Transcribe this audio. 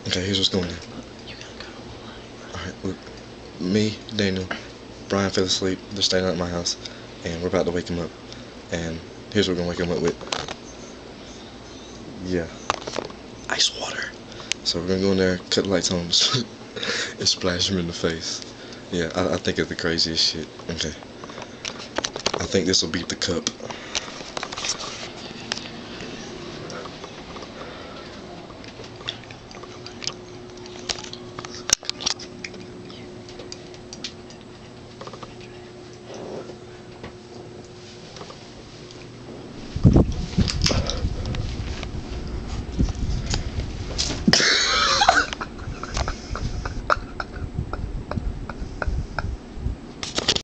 Okay, here's what's going on. Alright, look. Me, Daniel, Brian fell asleep. They're staying at my house. And we're about to wake him up. And here's what we're gonna wake him up with. Yeah. Ice water. So we're gonna go in there, cut the lights on, and splash him in the face. Yeah, I think it's the craziest shit. Okay. I think this will beat the cup.